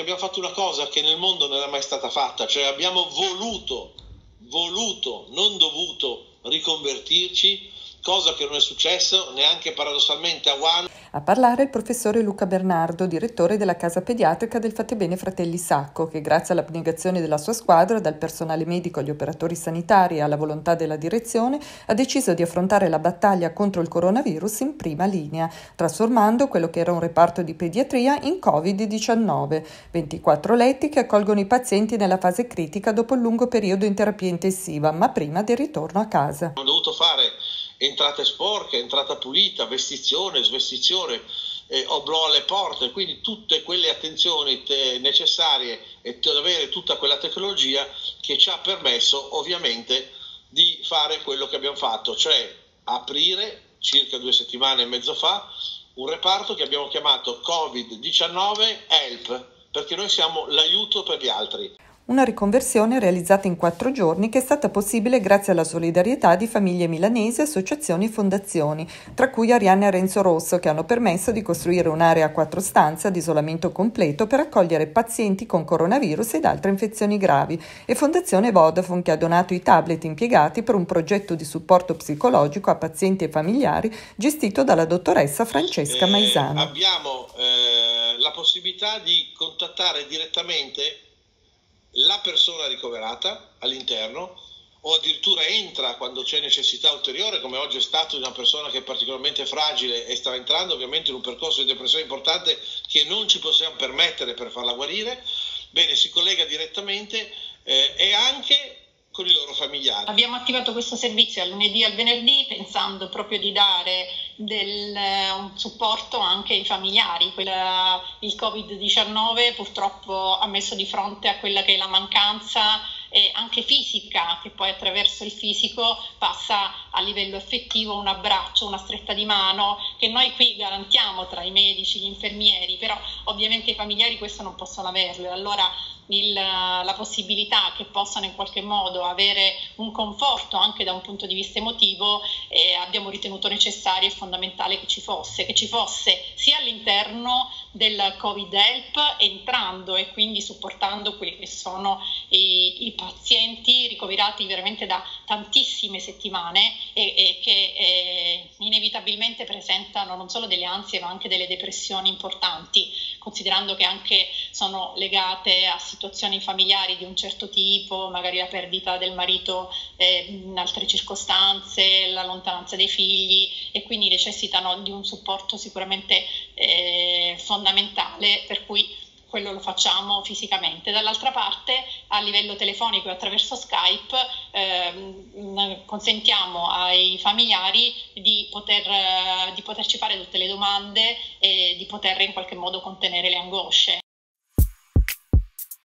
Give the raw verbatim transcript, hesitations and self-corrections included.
perché abbiamo fatto una cosa che nel mondo non era mai stata fatta, cioè abbiamo voluto, voluto, non dovuto riconvertirci, cosa che non è successo neanche paradossalmente a Wuhan. A parlare il professore Luca Bernardo, direttore della casa pediatrica del Fattebene Fratelli Sacco, che grazie all'abnegazione della sua squadra, dal personale medico agli operatori sanitari e alla volontà della direzione, ha deciso di affrontare la battaglia contro il coronavirus in prima linea, trasformando quello che era un reparto di pediatria in covid diciannove. ventiquattro letti che accolgono i pazienti nella fase critica dopo il lungo periodo in terapia intensiva, ma prima del ritorno a casa. Abbiamo dovuto fare entrate sporche, entrata pulita, vestizione, svestizione, eh, oblò alle porte, quindi tutte quelle attenzioni te- necessarie e ad avere tutta quella tecnologia che ci ha permesso ovviamente di fare quello che abbiamo fatto, cioè aprire circa due settimane e mezzo fa un reparto che abbiamo chiamato covid diciannove Help, perché noi siamo l'aiuto per gli altri. Una riconversione realizzata in quattro giorni che è stata possibile grazie alla solidarietà di famiglie milanesi, associazioni e fondazioni, tra cui Arianna e Renzo Rosso, che hanno permesso di costruire un'area a quattro stanze ad isolamento completo per accogliere pazienti con coronavirus ed altre infezioni gravi, e Fondazione Vodafone, che ha donato i tablet impiegati per un progetto di supporto psicologico a pazienti e familiari gestito dalla dottoressa Francesca eh, Maisano. Abbiamo eh, la possibilità di contattare direttamente la persona ricoverata all'interno, o addirittura entra quando c'è necessità ulteriore, come oggi è stato di una persona che è particolarmente fragile e sta entrando ovviamente in un percorso di depressione importante che non ci possiamo permettere per farla guarire. Bene, si collega direttamente eh, e anche con i loro familiari. Abbiamo attivato questo servizio al lunedì e al venerdì pensando proprio di dare del, un supporto anche ai familiari. Quella, il covid diciannove purtroppo ha messo di fronte a quella che è la mancanza eh, anche fisica, che poi attraverso il fisico passa a livello effettivo un abbraccio, una stretta di mano che noi qui garantiamo tra i medici, gli infermieri, però ovviamente i familiari questo non possono averlo. Allora Il, la possibilità che possano in qualche modo avere un conforto anche da un punto di vista emotivo, eh, abbiamo ritenuto necessario e fondamentale che ci fosse, che ci fosse sia all'interno del Covid Help, entrando e quindi supportando quelli che sono i, i pazienti ricoverati veramente da tantissime settimane e, e che eh, inevitabilmente presentano non solo delle ansie ma anche delle depressioni importanti, considerando che anche sono legate a situazioni familiari di un certo tipo, magari la perdita del marito eh, in altre circostanze, la lontananza dei figli, e quindi necessitano di un supporto sicuramente eh, fondamentale, per cui quello lo facciamo fisicamente. Dall'altra parte, a livello telefonico e attraverso Skype, ehm, consentiamo ai familiari di, poter, di poterci fare tutte le domande e di poter in qualche modo contenere le angosce.